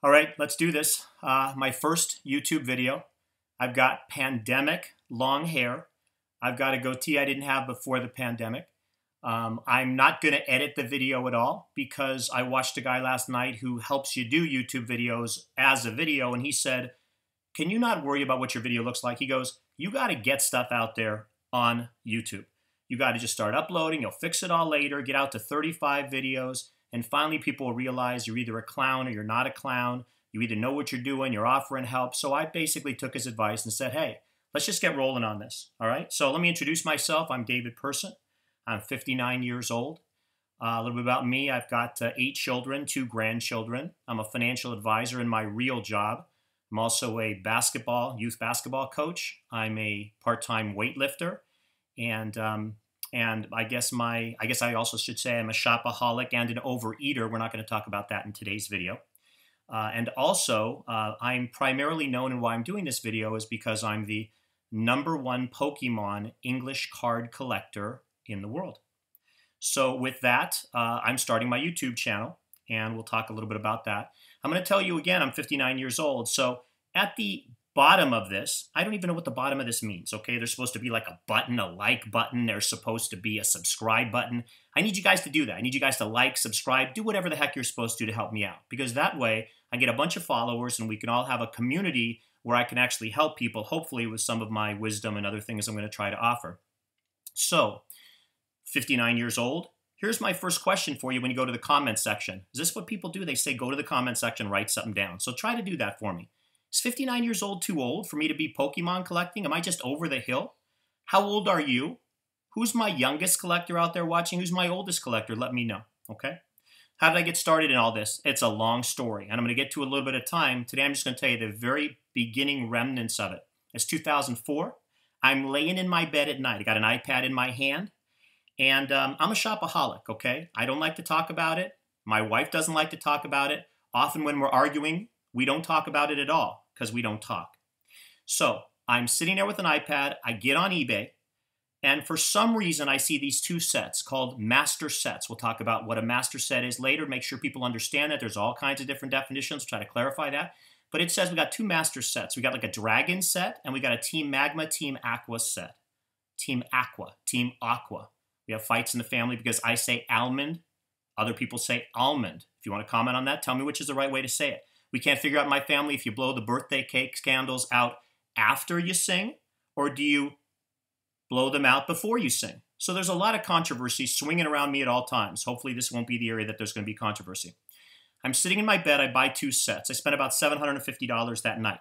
All right, let's do this. My first YouTube video. I've got pandemic long hair. I've got a goatee I didn't have before the pandemic. I'm not going to edit the video at all because I watched a guy last night who helps you do YouTube videos as a video, and he said, can you not worry about what your video looks like? He goes, you got to get stuff out there on YouTube. You got to just start uploading. You'll fix it all later, get out to 35 videos, and finally people will realize you're either a clown or you're not a clown. You either know what you're doing, you're offering help. So I basically took his advice and said, hey, let's just get rolling on this. All right, so let me introduce myself. I'm David Persin. I'm 59 years old. A little bit about me. I've got 8 children, 2 grandchildren. I'm a financial advisor in my real job. I'm also a youth basketball coach. I'm a part-time weightlifter. And I guess I also should say I'm a shopaholic and an overeater. We're not going to talk about that in today's video. And also, I'm primarily known, and why I'm doing this video is because I'm the #1 Pokemon English card collector in the world. So with that, I'm starting my YouTube channel, and we'll talk a little bit about that. I'm going to tell you again, I'm 59 years old. So at the bottom of this, I don't even know what the bottom of this means, okay? There's supposed to be like a button, a like button. There's supposed to be a subscribe button. I need you guys to do that. I need you guys to like, subscribe, do whatever the heck you're supposed to help me out. Because that way, I get a bunch of followers and we can all have a community where I can actually help people, hopefully with some of my wisdom and other things I'm going to try to offer. So, 59 years old. Here's my first question for you when you go to the comment section. Is this what people do? They say go to the comment section, write something down. So try to do that for me. Is 59 years old too old for me to be Pokemon collecting? Am I just over the hill? How old are you? Who's my youngest collector out there watching? Who's my oldest collector? Let me know, okay? How did I get started in all this? It's a long story, and I'm going to get to a little bit of time. Today I'm just going to tell you the very beginning remnants of it. It's 2004. I'm laying in my bed at night. I got an iPad in my hand, and I'm a shopaholic, okay? I don't like to talk about it. My wife doesn't like to talk about it. Often when we're arguing, we don't talk about it at all because we don't talk. So I'm sitting there with an iPad. I get on eBay, and for some reason, I see these 2 sets called master sets. We'll talk about what a master set is later, make sure people understand that. There's all kinds of different definitions. Try to clarify that. But it says we got 2 master sets. We got like a dragon set, and we got a Team Magma, Team Aqua set. Team Aqua, Team Aqua. We have fights in the family because I say almond. Other people say almond. If you want to comment on that, tell me which is the right way to say it. We can't figure out in my family if you blow the birthday cake candles out after you sing, or do you blow them out before you sing? So there's a lot of controversy swinging around me at all times. Hopefully this won't be the area that there's going to be controversy. I'm sitting in my bed. I buy 2 sets. I spent about $750 that night.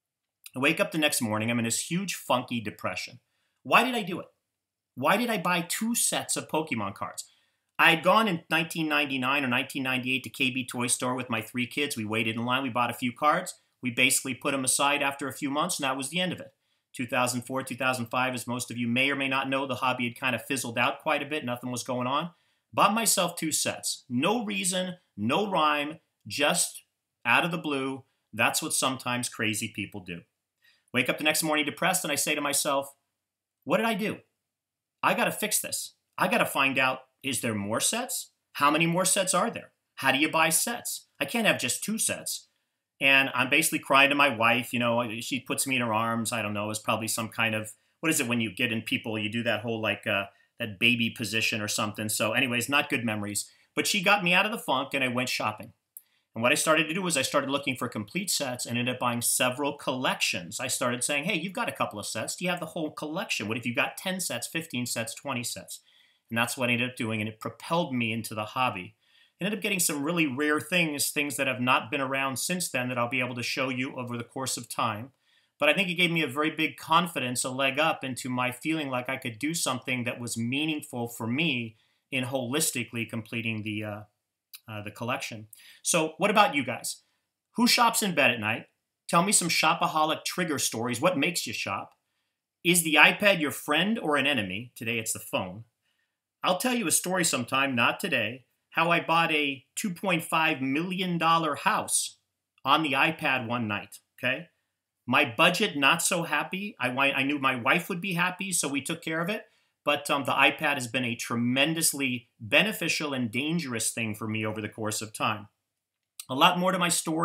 I wake up the next morning. I'm in this huge funky depression. Why did I do it? Why did I buy 2 sets of Pokemon cards? I had gone in 1999 or 1998 to KB Toy Store with my 3 kids. We waited in line. We bought a few cards. We basically put them aside after a few months, and that was the end of it. 2004, 2005, as most of you may or may not know, the hobby had kind of fizzled out quite a bit. Nothing was going on. Bought myself 2 sets. No reason, no rhyme, just out of the blue. That's what sometimes crazy people do. Wake up the next morning depressed, and I say to myself, what did I do? I got to fix this. I got to find out, is there more sets? How many more sets are there? How do you buy sets? I can't have just 2 sets. And I'm basically crying to my wife. You know, she puts me in her arms. I don't know. It's probably some kind of, what is it when you get in people, you do that whole like that baby position or something. So anyways, not good memories. But she got me out of the funk, and I went shopping. And what I started to do was I started looking for complete sets and ended up buying several collections. I started saying, hey, you've got a couple of sets. Do you have the whole collection? What if you've got 10 sets, 15 sets, 20 sets? And that's what I ended up doing, and it propelled me into the hobby. I ended up getting some really rare things that have not been around since then that I'll be able to show you over the course of time. But I think it gave me a very big confidence, a leg up into my feeling like I could do something that was meaningful for me in holistically completing the collection. So what about you guys? Who shops in bed at night? Tell me some shopaholic trigger stories. What makes you shop? Is the iPad your friend or an enemy? Today it's the phone. I'll tell you a story sometime, not today, how I bought a $2.5 million house on the iPad one night, okay? My budget, not so happy. I knew my wife would be happy, so we took care of it. But the iPad has been a tremendously beneficial and dangerous thing for me over the course of time. A lot more to my story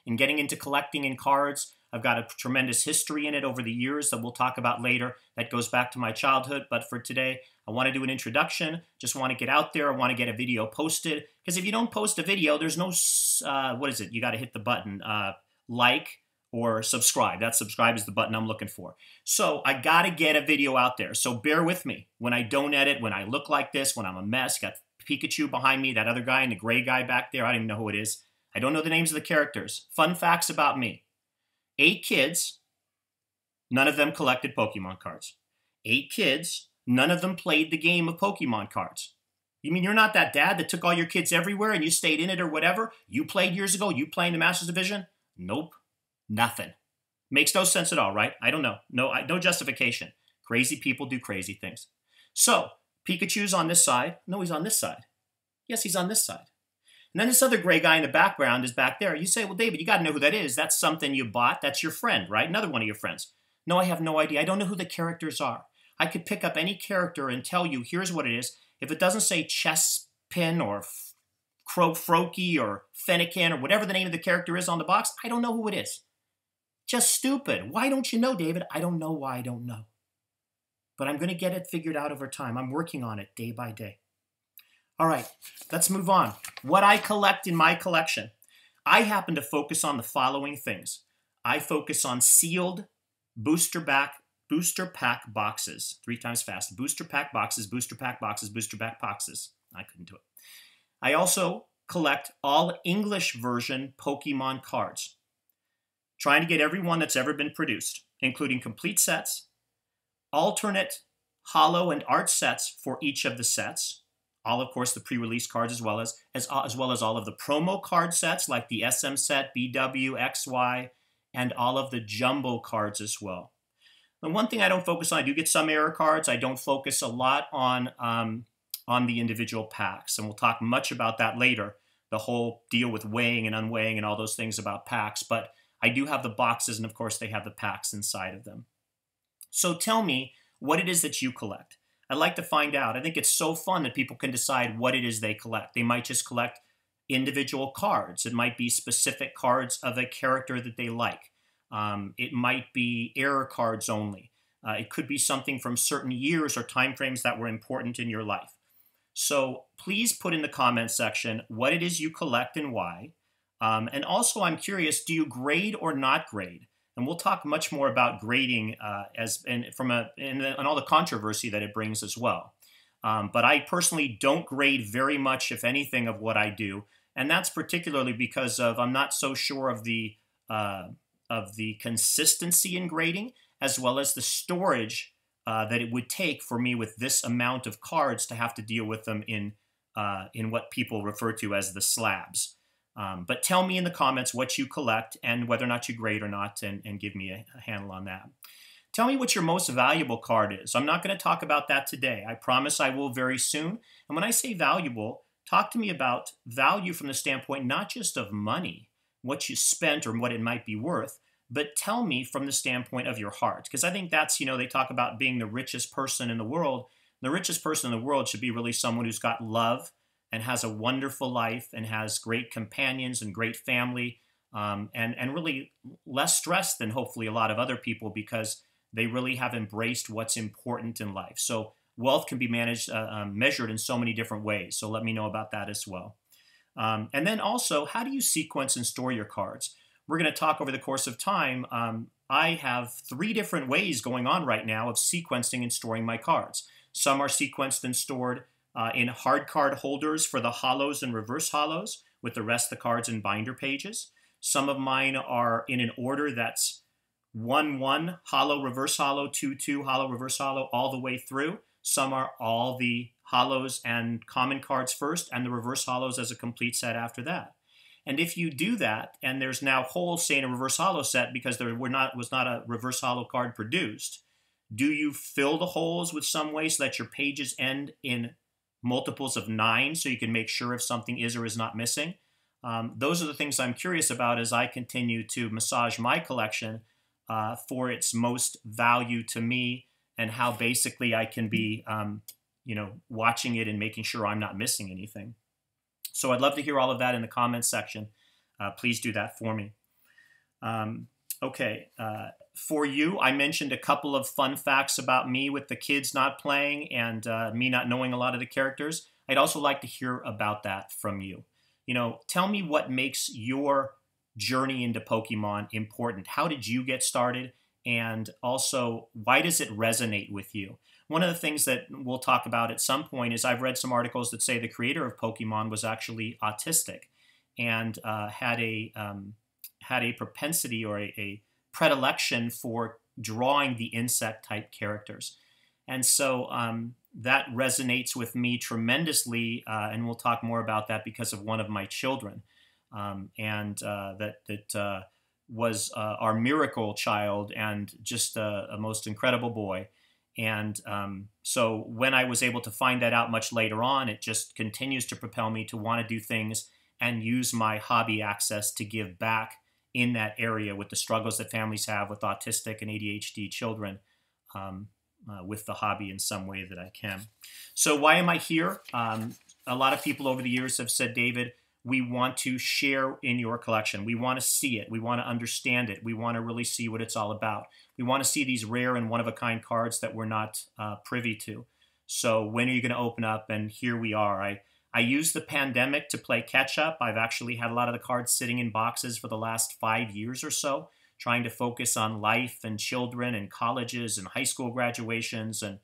in getting into collecting in cards. I've got a tremendous history in it over the years that we'll talk about later that goes back to my childhood. But for today, I want to do an introduction. Just want to get out there. I want to get a video posted. Because if you don't post a video, there's no, what is it? You got to hit the button, like or subscribe. That subscribe is the button I'm looking for. So I got to get a video out there. So bear with me when I don't edit, when I look like this, when I'm a mess. Got Pikachu behind me, that other guy and the gray guy back there. I don't even know who it is. I don't know the names of the characters. Fun facts about me. 8 kids, none of them collected Pokemon cards. 8 kids, none of them played the game of Pokemon cards. You mean you're not that dad that took all your kids everywhere and you stayed in it or whatever? You played years ago? You play in the Masters Division? Nope. Nothing. Makes no sense at all, right? I don't know. No justification. Crazy people do crazy things. So, Pikachu's on this side. No, he's on this side. Yes, he's on this side. And then this other gray guy in the background is back there. You say, well, David, you got to know who that is. That's something you bought. That's your friend, right? Another one of your friends. No, I have no idea. I don't know who the characters are. I could pick up any character and tell you, here's what it is. If it doesn't say Chespin or Froakie or Fennekin or whatever the name of the character is on the box, I don't know who it is. Just stupid. Why don't you know, David? I don't know why I don't know. But I'm going to get it figured out over time. I'm working on it day by day. All right, let's move on. What I collect in my collection. I happen to focus on the following things. I focus on sealed booster pack boxes. 3 times fast. Booster pack boxes, booster pack boxes, booster pack boxes. I couldn't do it. I also collect all English version Pokemon cards. Trying to get every one that's ever been produced, including complete sets, alternate holo and art sets for each of the sets, all, of course, the pre-release cards as well as all of the promo card sets like the SM set, BW, XY, and all of the jumbo cards as well. The one thing I don't focus on, I do get some error cards. I don't focus a lot on the individual packs, and we'll talk much about that later, the whole deal with weighing and unweighing and all those things about packs. But I do have the boxes, and of course, they have the packs inside of them. So tell me what it is that you collect. I'd like to find out. I think it's so fun that people can decide what it is they collect. They might just collect individual cards. It might be specific cards of a character that they like. It might be error cards only. It could be something from certain years or time frames that were important in your life. So please put in the comments section what it is you collect and why. And also, I'm curious, do you grade or not grade? And we'll talk much more about grading and all the controversy that it brings as well. But I personally don't grade very much, if anything, of what I do, and that's particularly because I'm not so sure of the consistency in grading, as well as the storage that it would take for me with this amount of cards to have to deal with them in what people refer to as the slabs. But tell me in the comments what you collect and whether or not you grade or not, and give me a handle on that. Tell me what your most valuable card is. I'm not going to talk about that today. I promise I will very soon. And when I say valuable, talk to me about value from the standpoint not just of money, what you spent or what it might be worth, but tell me from the standpoint of your heart. Because I think that's, they talk about being the richest person in the world. The richest person in the world should be really someone who's got love and has a wonderful life and has great companions and great family, and really less stress than hopefully a lot of other people, because they really have embraced what's important in life. So wealth can be measured in so many different ways. So let me know about that as well. And then also, how do you sequence and store your cards? We're going to talk over the course of time. I have 3 different ways going on right now of sequencing and storing my cards. Some are sequenced and stored in hard card holders for the holos and reverse holos, with the rest of the cards in binder pages. Some of mine are in an order that's 1-1, holo, reverse holo, 2-2, holo, reverse holo, all the way through. Some are all the holos and common cards first, and the reverse holos as a complete set after that. And if you do that, and there's now holes, say, in a reverse holo set because there was not a reverse holo card produced, do you fill the holes with some way so that your pages end in multiples of 9 so you can make sure if something is or is not missing? Those are the things I'm curious about as I continue to massage my collection for its most value to me, and how basically I can be watching it and making sure I'm not missing anything. So I'd love to hear all of that in the comments section. Please do that for me. Okay. For you, I mentioned a couple of fun facts about me with the kids not playing and me not knowing a lot of the characters. I'd also like to hear about that from you. Tell me what makes your journey into Pokemon important. How did you get started? And also, why does it resonate with you? One of the things that we'll talk about at some point is I've read some articles that say the creator of Pokemon was actually autistic and had a propensity or a predilection for drawing the insect type characters. And so that resonates with me tremendously, and we'll talk more about that because of one of my children. That was our miracle child and just a most incredible boy. And so when I was able to find that out much later on, it just continues to propel me to want to do things and use my hobby access to give back in that area with the struggles that families have with autistic and ADHD children, with the hobby in some way that I can. So why am I here? A lot of people over the years have said, David, we want to share in your collection. We want to see it. We want to understand it. We want to really see what it's all about. We want to see these rare and one-of-a-kind cards that we're not privy to. So when are you going to open up? And here we are. I used the pandemic to play catch-up. I've actually had a lot of the cards sitting in boxes for the last 5 years or so, trying to focus on life and children and colleges and high school graduations and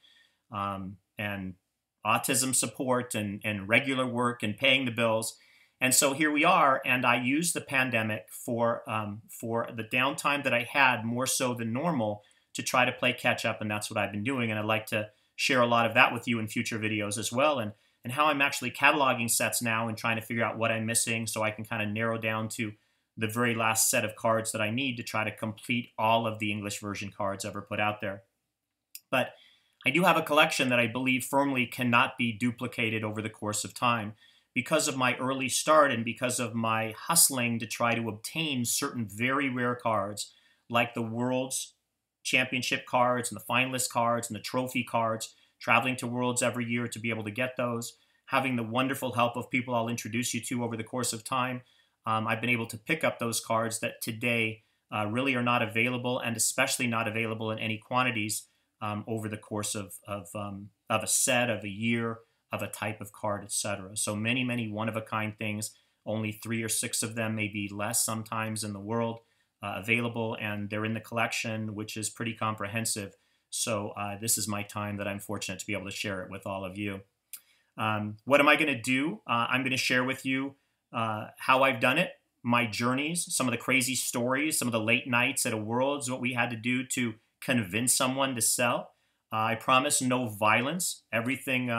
autism support and regular work and paying the bills. And so here we are, and I used the pandemic for the downtime that I had more so than normal to try to play catch up, and that's what I've been doing. And I'd like to share a lot of that with you in future videos as well, and how I'm actually cataloging sets now and trying to figure out what I'm missing so I can kind of narrow down to the very last set of cards that I need to try to complete all of the English version cards ever put out there. But I do have a collection that I believe firmly cannot be duplicated over the course of time. Because of my early start and because of my hustling to try to obtain certain very rare cards, like the World's Championship cards and the Finalist cards and the Trophy cards, traveling to Worlds every year to be able to get those, having the wonderful help of people I'll introduce you to over the course of time, I've been able to pick up those cards that today really are not available, and especially not available in any quantities over the course of a set, of a year, of a type of card, etc. So many, many one-of-a-kind things, only 3 or 6 of them, maybe less sometimes in the world, available, and they're in the collection, which is pretty comprehensive. So this is my time that I'm fortunate to be able to share it with all of you. What am I going to do? I'm going to share with you how I've done it, my journeys, some of the crazy stories, some of the late nights at a Worlds, what we had to do to convince someone to sell. I promise no violence, everything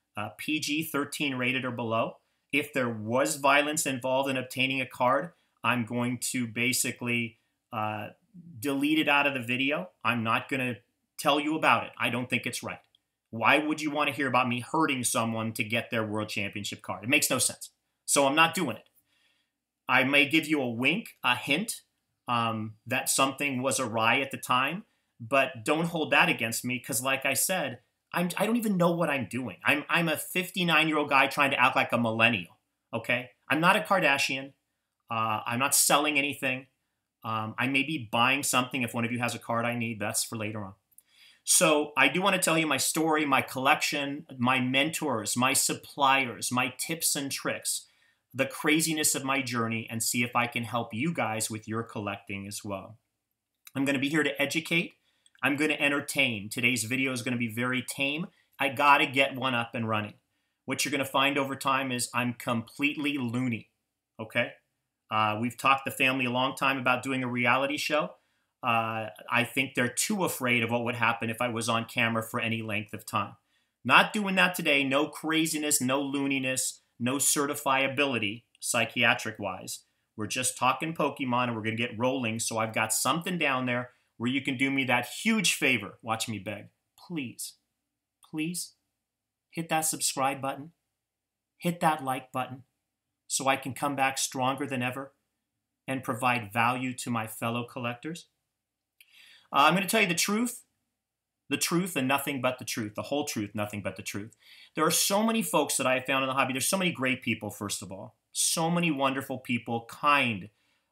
PG-13 rated or below. If there was violence involved in obtaining a card, I'm going to basically delete it out of the video. I'm not going to tell you about it. I don't think it's right. Why would you want to hear about me hurting someone to get their World Championship card? It makes no sense. So I'm not doing it. I may give you a wink, a hint that something was awry at the time, but don't hold that against me because, like I said, I don't even know what I'm doing. I'm a 59-year-old guy trying to act like a millennial, okay? I'm not a Kardashian. I'm not selling anything. I may be buying something if one of you has a card I need. That's for later on. So I do want to tell you my story, my collection, my mentors, my suppliers, my tips and tricks, the craziness of my journey, and see if I can help you guys with your collecting as well. I'm going to be here to educate. I'm going to entertain. Today's video is going to be very tame. I got to get one up and running. What you're going to find over time is I'm completely loony, okay? We've talked the family a long time about doing a reality show. I think they're too afraid of what would happen if I was on camera for any length of time. Not doing that today. No craziness, no looniness, no certifiability, psychiatric-wise. We're just talking Pokemon, and we're going to get rolling, so I've got something down there where you can do me that huge favor. Watch me beg. Please, please hit that subscribe button. Hit that like button so I can come back stronger than ever and provide value to my fellow collectors. I'm going to tell you the truth, and nothing but the truth, the whole truth, nothing but the truth. There are so many folks that I have found in the hobby. There's so many great people, first of all. So many wonderful people, kind,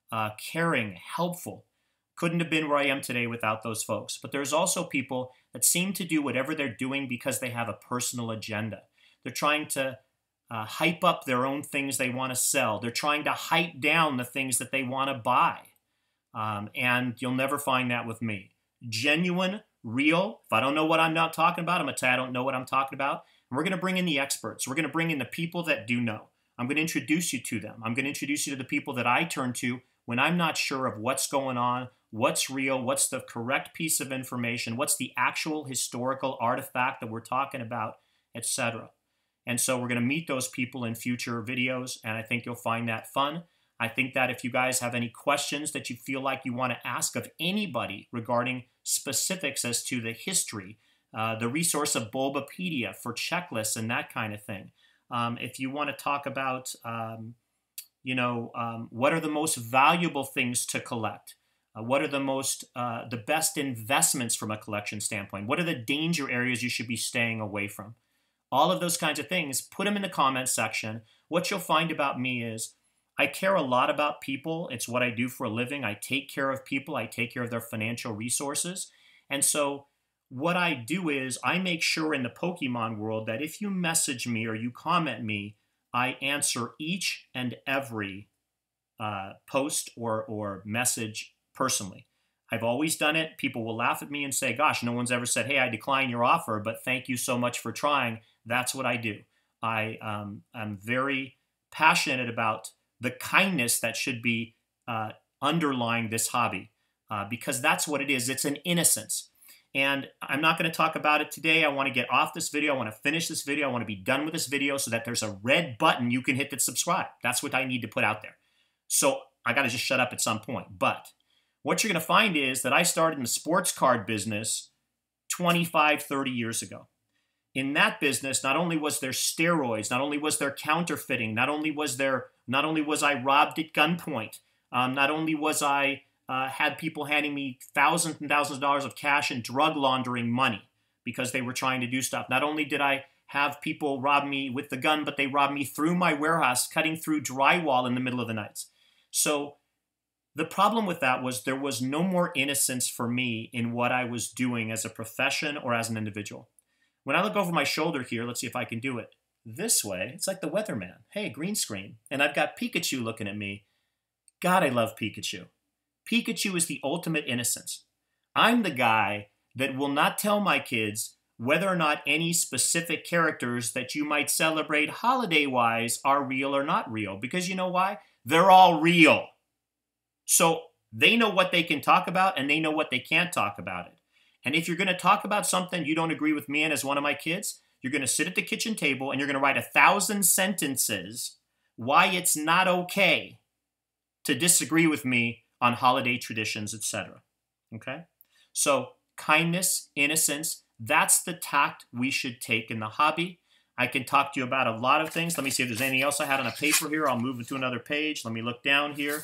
caring, helpful. Couldn't have been where I am today without those folks. But there's also people that seem to do whatever they're doing because they have a personal agenda. They're trying to hype up their own things they want to sell. They're trying to hype down the things that they want to buy. And you'll never find that with me. Genuine, real. If I don't know what I'm not talking about, I'm going to say I don't know what I'm talking about. And we're going to bring in the experts. We're going to bring in the people that do know. I'm going to introduce you to them. I'm going to introduce you to the people that I turn to when I'm not sure of what's going on, what's real, what's the correct piece of information, what's the actual historical artifact that we're talking about, etc. And so we're going to meet those people in future videos, and I think you'll find that fun. I think that if you guys have any questions that you feel like you want to ask of anybody regarding specifics as to the history, the resource of Bulbapedia for checklists and that kind of thing. If you want to talk about, what are the most valuable things to collect? What are the best investments from a collection standpoint? What are the danger areas you should be staying away from? All of those kinds of things, put them in the comments section. What you'll find about me is I care a lot about people. It's what I do for a living. I take care of people. I take care of their financial resources. And so what I do is I make sure in the Pokemon world that if you message me or you comment me, I answer each and every post or message personally. I've always done it. People will laugh at me and say, gosh, no one's ever said, hey, I decline your offer, but thank you so much for trying. That's what I do. I'm very passionate about the kindness that should be underlying this hobby because that's what it is. It's an innocence. And I'm not going to talk about it today. I want to get off this video. I want to finish this video. I want to be done with this video so that there's a red button you can hit that subscribe. That's what I need to put out there. So I got to just shut up at some point. But what you're going to find is that I started in the sports card business 25, 30 years ago. In that business, not only was there steroids, not only was there counterfeiting, not only was I robbed at gunpoint, not only was I had people handing me thousands and thousands of dollars of cash and drug laundering money because they were trying to do stuff. Not only did I have people rob me with the gun, but they robbed me through my warehouse, cutting through drywall in the middle of the night. So the problem with that was there was no more innocence for me in what I was doing as a profession or as an individual. When I look over my shoulder here, let's see if I can do it this way. It's like the weatherman. Hey, green screen. And I've got Pikachu looking at me. God, I love Pikachu. Pikachu is the ultimate innocence. I'm the guy that will not tell my kids whether or not any specific characters that you might celebrate holiday-wise are real or not real. Because you know why? They're all real. So they know what they can talk about and they know what they can't talk about it. And if you're going to talk about something you don't agree with me in as one of my kids, you're going to sit at the kitchen table and you're going to write 1,000 sentences why it's not okay to disagree with me on holiday traditions, etc. Okay? So kindness, innocence, that's the tact we should take in the hobby. I can talk to you about a lot of things. Let me see if there's anything else I had on a paper here. I'll move it to another page. Let me look down here.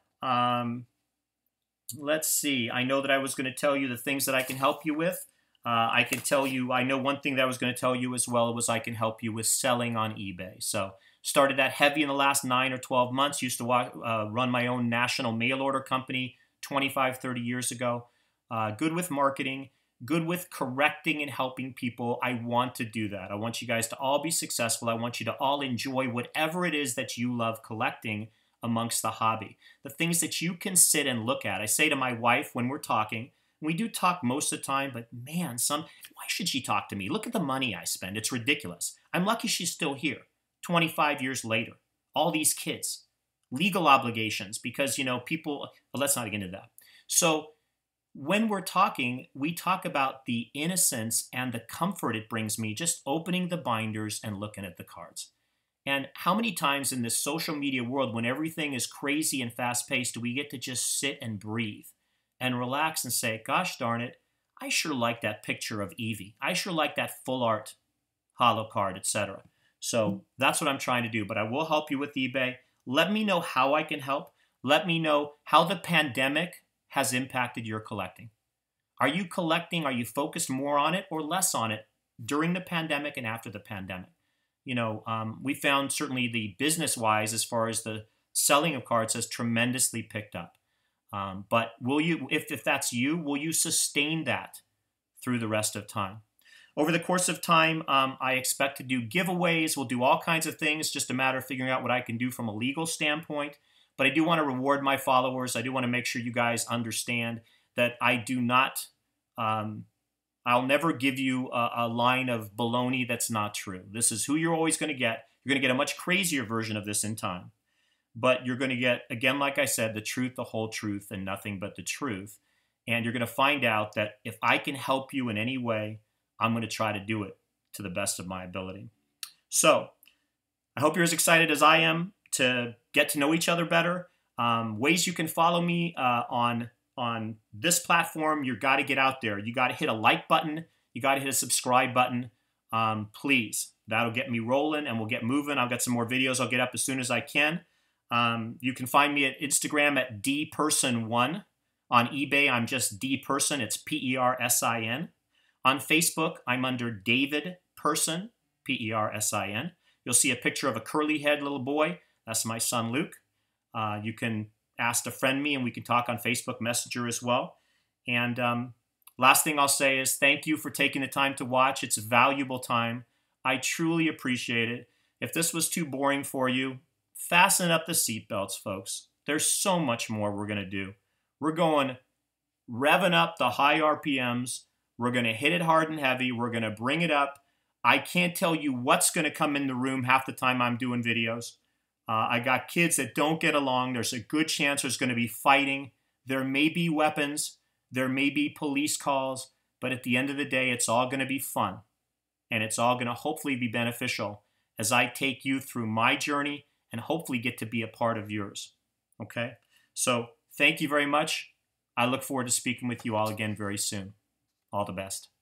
Let's see. I know that I was going to tell you the things that I can help you with. I can tell you, I know one thing that I was going to tell you as well was I can help you with selling on eBay. So started that heavy in the last 9 or 12 months. Used to run my own national mail order company 25, 30 years ago. Good with marketing, good with correcting and helping people. I want to do that. I want you guys to all be successful. I want you to all enjoy whatever it is that you love collecting amongst the hobby. The things that you can sit and look at. I say to my wife when we're talking, we do talk most of the time, but man, why should she talk to me? Look at the money I spend. It's ridiculous. I'm lucky she's still here 25 years later. All these kids, legal obligations because, people, well, let's not get into that. So when we're talking, we talk about the innocence and the comfort it brings me just opening the binders and looking at the cards. And how many times in this social media world, when everything is crazy and fast-paced, do we get to just sit and breathe and relax and say, gosh darn it, I sure like that picture of Eevee. I sure like that full art holo card, etc. So that's what I'm trying to do. But I will help you with eBay. Let me know how I can help. Let me know how the pandemic has impacted your collecting. Are you collecting? Are you focused more on it or less on it during the pandemic and after the pandemic? We found certainly the business-wise, as far as the selling of cards has tremendously picked up. But will you, if that's you, will you sustain that through the rest of time? Over the course of time, I expect to do giveaways. We'll do all kinds of things, just a matter of figuring out what I can do from a legal standpoint. But I do want to reward my followers. I do want to make sure you guys understand that I do not, I'll never give you a line of baloney that's not true. This is who you're always going to get. You're going to get a much crazier version of this in time. But you're going to get, again, like I said, the truth, the whole truth, and nothing but the truth. And you're going to find out that if I can help you in any way, I'm going to try to do it to the best of my ability. So I hope you're as excited as I am to get to know each other better. Ways you can follow me on this platform, you got to get out there. You got to hit a like button. You got to hit a subscribe button. Please. That'll get me rolling and we'll get moving. I've got some more videos I'll get up as soon as I can. You can find me at Instagram at dpersin1. On eBay, I'm just dpersin. It's Persin. On Facebook, I'm under David Persin, Persin. You'll see a picture of a curly-haired little boy. That's my son, Luke. You can ask to friend me, and we can talk on Facebook Messenger as well. And last thing I'll say is thank you for taking the time to watch. It's a valuable time. I truly appreciate it. If this was too boring for you, fasten up the seatbelts, folks. There's so much more we're going to do. We're going revving up the high RPMs. We're going to hit it hard and heavy. We're going to bring it up. I can't tell you what's going to come in the room half the time I'm doing videos. I got kids that don't get along. There's a good chance there's going to be fighting. There may be weapons. There may be police calls. But at the end of the day, it's all going to be fun. And it's all going to hopefully be beneficial as I take you through my journey and hopefully get to be a part of yours. Okay? So thank you very much. I look forward to speaking with you all again very soon. All the best.